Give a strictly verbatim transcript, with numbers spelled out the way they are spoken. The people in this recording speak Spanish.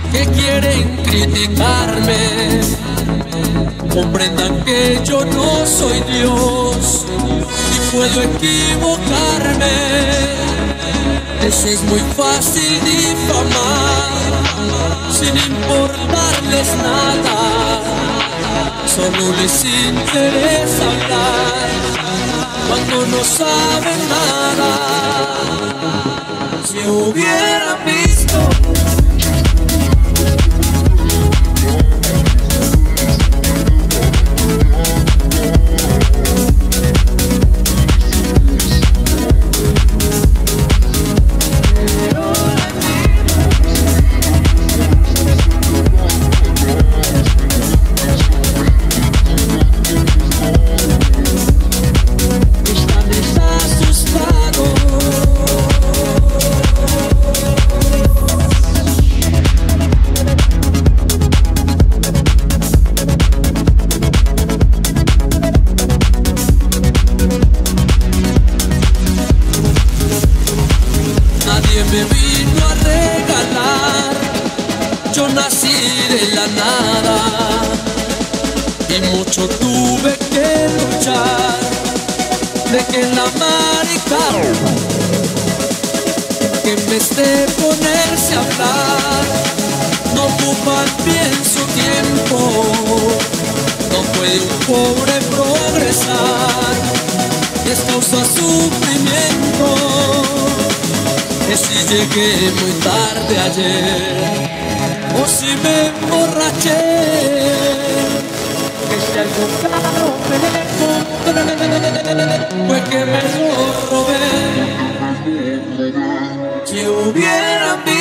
que quieren criticarme comprendan que yo no soy Dios y puedo equivocarme. Es muy fácil difamar sin importarles nada, solo les interesa hablar cuando no saben nada. Si hubieran visto me vino a regalar, yo nací de la nada y mucho tuve que luchar de que la marica que en vez de ponerse a hablar no ocupan bien su tiempo. No puede un pobre progresar, les causa sufrimiento. Que si llegué muy tarde ayer o si me emborraché, que si algo caro me compré fue que me lo robé. Si hubieran visto